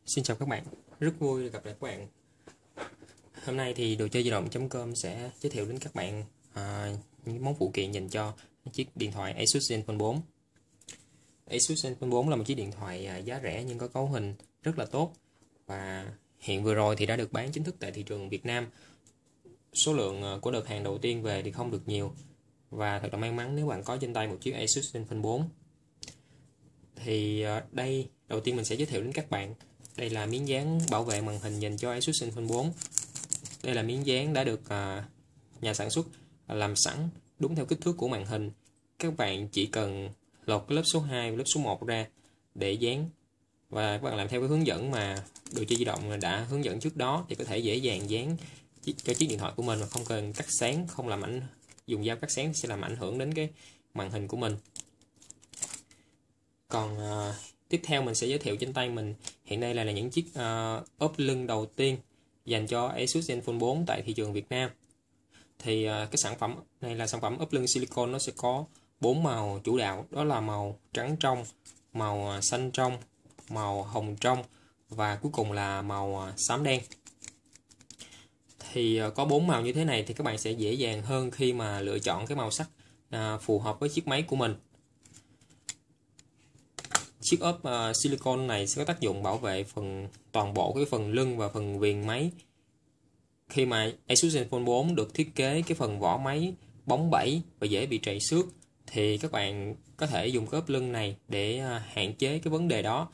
Xin chào các bạn, rất vui được gặp lại các bạn. Hôm nay thì đồ chơi di động.com sẽ giới thiệu đến các bạn những món phụ kiện dành cho chiếc điện thoại Asus Zenfone 4. Asus Zenfone 4 là một chiếc điện thoại giá rẻ nhưng có cấu hình rất là tốt, và hiện vừa rồi thì đã được bán chính thức tại thị trường Việt Nam. Số lượng của đợt hàng đầu tiên về thì không được nhiều, và thật là may mắn nếu bạn có trên tay một chiếc Asus Zenfone 4. Thì đây, đầu tiên mình sẽ giới thiệu đến các bạn. Đây là miếng dán bảo vệ màn hình dành cho Asus Zenfone 4. Đây là miếng dán đã được nhà sản xuất làm sẵn đúng theo kích thước của màn hình. Các bạn chỉ cần lột cái lớp số 2 và lớp số 1 ra để dán, và các bạn làm theo cái hướng dẫn mà đồ chơi di động đã hướng dẫn trước đó thì có thể dễ dàng dán cho chiếc điện thoại của mình mà không cần cắt sáng, không làm dùng dao cắt sáng sẽ làm ảnh hưởng đến cái màn hình của mình. Còn tiếp theo mình sẽ giới thiệu trên tay mình hiện nay là những chiếc ốp lưng đầu tiên dành cho Asus Zenfone 4 tại thị trường Việt Nam. Thì cái sản phẩm này là sản phẩm ốp lưng silicon, nó sẽ có 4 màu chủ đạo, đó là màu trắng trong, màu xanh trong, màu hồng trong và cuối cùng là màu xám đen. Thì có 4 màu như thế này thì các bạn sẽ dễ dàng hơn khi mà lựa chọn cái màu sắc phù hợp với chiếc máy của mình. Chiếc ốp silicon này sẽ có tác dụng bảo vệ toàn bộ cái phần lưng và phần viền máy. Khi mà Asus Zenfone 4 được thiết kế cái phần vỏ máy bóng bẩy và dễ bị trầy xước, thì các bạn có thể dùng cái ốp lưng này để hạn chế cái vấn đề đó.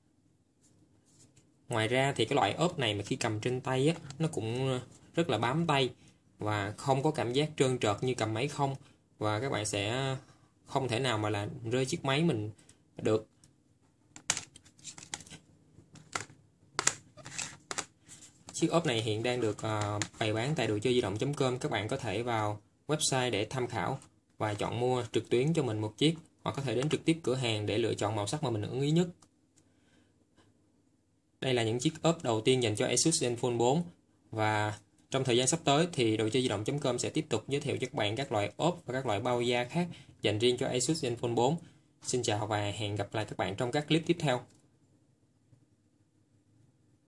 Ngoài ra thì cái loại ốp này mà khi cầm trên tay á, nó cũng rất là bám tay và không có cảm giác trơn trượt như cầm máy không, và các bạn sẽ không thể nào mà làm rơi chiếc máy mình được. Chiếc ốp này hiện đang được bày bán tại đồ chơi di động.com. Các bạn có thể vào website để tham khảo và chọn mua trực tuyến cho mình một chiếc, hoặc có thể đến trực tiếp cửa hàng để lựa chọn màu sắc mà mình ưng ý nhất. Đây là những chiếc ốp đầu tiên dành cho Asus Zenfone 4, và trong thời gian sắp tới thì đồ chơi di động.com sẽ tiếp tục giới thiệu cho các bạn các loại ốp và các loại bao da khác dành riêng cho Asus Zenfone 4. Xin chào và hẹn gặp lại các bạn trong các clip tiếp theo.